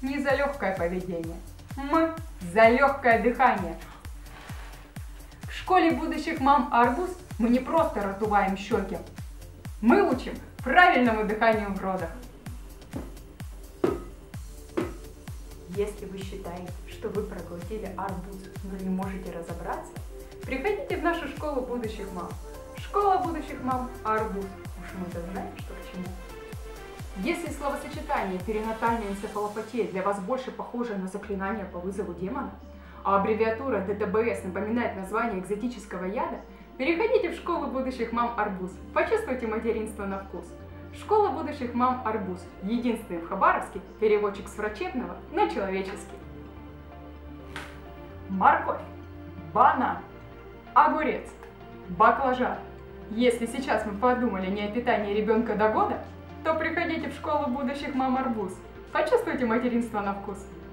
не за легкое поведение. Мы за легкое дыхание. В школе будущих мам Арбуз мы не просто раздуваем щеки. Мы учим правильному дыханию в родах. Если вы считаете, что вы проглотили арбуз, но не можете разобраться, приходите в нашу школу будущих мам. Школа будущих мам Арбуз. Уж мы-то знаем, что к чему. Если словосочетание перинатальная энцефалопатия для вас больше похоже на заклинание по вызову демона, а аббревиатура ДТБС напоминает название экзотического яда, переходите в школу будущих мам Арбуз. Почувствуйте материнство на вкус. Школа будущих мам Арбуз. Единственный в Хабаровске переводчик с врачебного на человеческий. Морковь, банан, огурец, баклажан. Если сейчас мы подумали не о питании ребенка до года, то приходите в школу будущих мам Арбуз. Почувствуйте материнство на вкус.